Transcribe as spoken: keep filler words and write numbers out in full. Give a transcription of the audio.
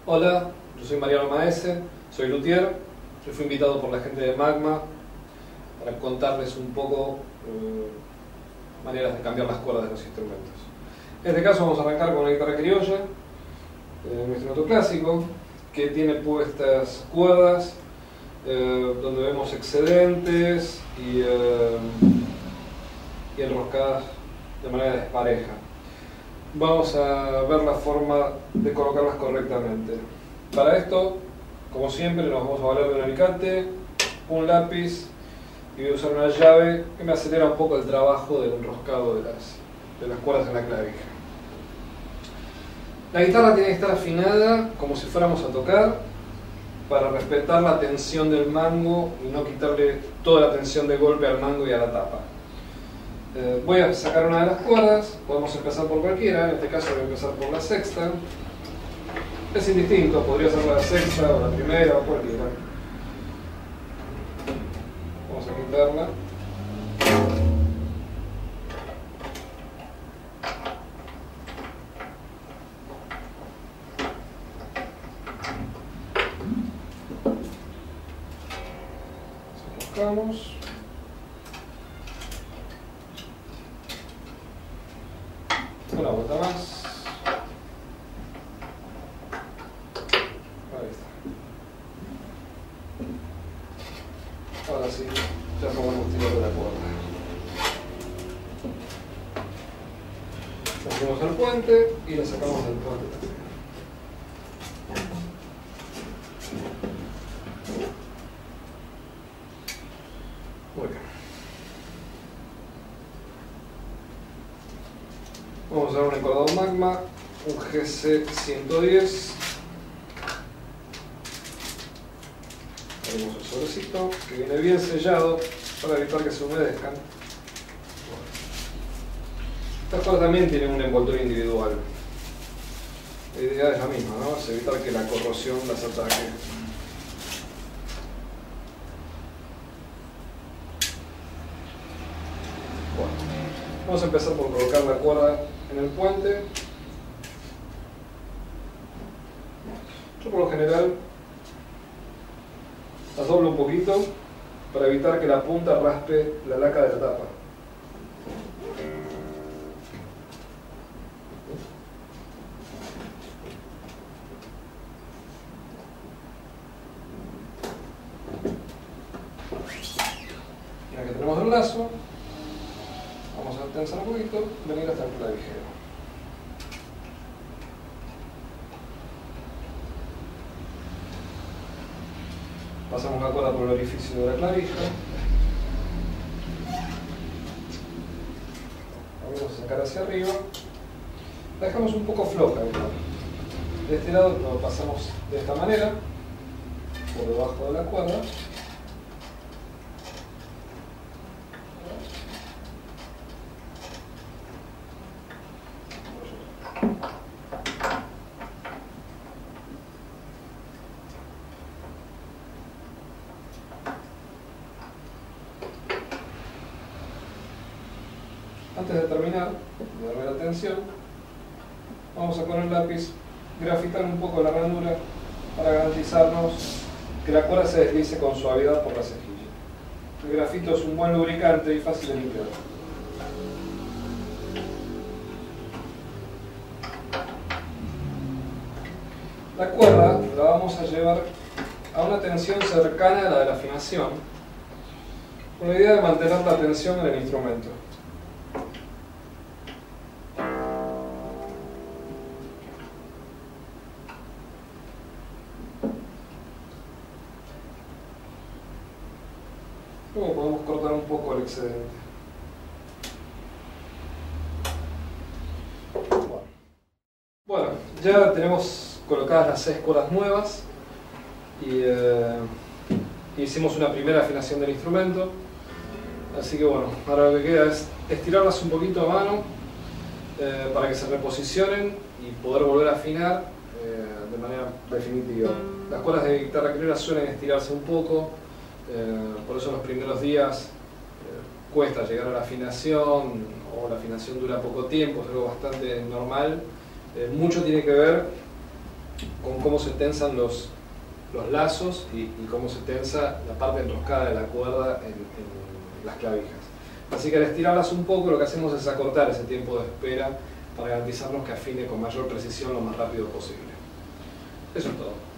Hola, yo soy Mariano Maese, soy luthier. Yo fui invitado por la gente de Magma para contarles un poco eh, maneras de cambiar las cuerdas de los instrumentos. En este caso vamos a arrancar con una guitarra criolla, eh, un instrumento clásico que tiene puestas cuerdas eh, donde vemos excedentes y, eh, y enroscadas de manera despareja. Vamos a ver la forma de colocarlas correctamente. Para esto, como siempre, nos vamos a valer de un alicate, un lápiz y voy a usar una llave que me acelera un poco el trabajo del enroscado de las, de las cuerdas en la clavija. La guitarra tiene que estar afinada como si fuéramos a tocar para respetar la tensión del mango y no quitarle toda la tensión de golpe al mango y a la tapa. Eh, voy a sacar una de las cuerdas, podemos empezar por cualquiera, en este caso voy a empezar por la sexta. Es indistinto, podría ser la sexta o la primera o cualquiera. Vamos a quitarla. Sacamos. Una vuelta más. Ahí está. Ahora sí, ya podemos tirar de la cuerda. Hacemos el puente y la sacamos del puente también. Muy bien. Vamos a usar un encordado Magma, un G C ciento diez. Tenemos el sobrecito que viene bien sellado para evitar que se humedezcan. Estas cuerdas también tienen un envoltorio individual. La idea es la misma, ¿no? Es evitar que la corrosión las ataque. Bueno, vamos a empezar por colocar la cuerda en el puente. Yo por lo general la doblo un poquito para evitar que la punta raspe la laca de la tapa. Ya que tenemos el lazo, vamos a tensar un poquito, venir hasta el clavijero. Pasamos la cuerda por el orificio de la clavija. La vamos a sacar hacia arriba. La dejamos un poco floja. ¿no? De este lado lo pasamos de esta manera, por debajo de la cuerda. Antes de terminar, de darle la tensión, vamos a con el lápiz grafitar un poco la ranura para garantizarnos que la cuerda se deslice con suavidad por la cejilla. El grafito es un buen lubricante y fácil de limpiar. La cuerda la vamos a llevar a una tensión cercana a la de la afinación, con la idea de mantener la tensión en el instrumento. Luego podemos cortar un poco el excedente. Bueno, bueno ya tenemos colocadas las seis cuerdas nuevas y eh, hicimos una primera afinación del instrumento. Así que bueno, ahora lo que queda es estirarlas un poquito a mano eh, para que se reposicionen y poder volver a afinar eh, de manera definitiva. Las cuerdas de guitarra criolla suelen estirarse un poco. Eh, por eso en los primeros días eh, cuesta llegar a la afinación o la afinación dura poco tiempo, es algo bastante normal. Eh, mucho tiene que ver con cómo se tensan los, los lazos y, y cómo se tensa la parte enroscada de la cuerda en, en las clavijas. Así que al estirarlas un poco, lo que hacemos es acortar ese tiempo de espera para garantizarnos que afine con mayor precisión lo más rápido posible. Eso es todo.